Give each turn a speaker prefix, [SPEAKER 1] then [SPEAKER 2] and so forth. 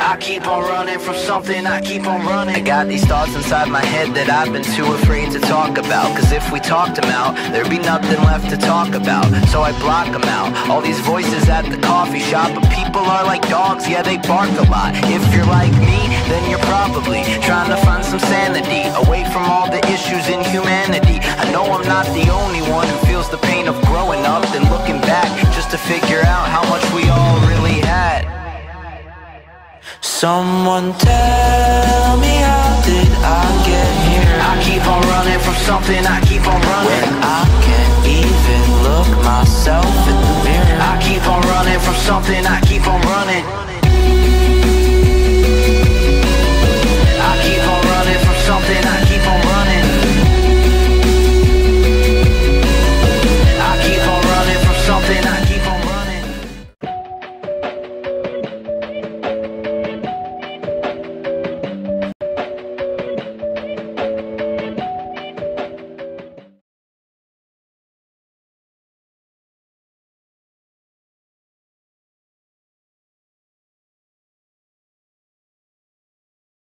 [SPEAKER 1] I keep on running from something, I keep on running. I got these thoughts inside my head that I've been too afraid to talk about, cause if we talked them out, there'd be nothing left to talk about. So I block them out, all these voices at the coffee shop. But people are like dogs, yeah, they bark a lot. If you're like me, then you're probably trying to find some sanity away from all the issues in humanity. I know I'm not the only one who feels the pain of growing up and looking back just to figure out how much we all really had. Someone tell me, how did I get here? I keep on running from something, I keep on running. When I can't even look myself in the mirror. I keep on running from something, I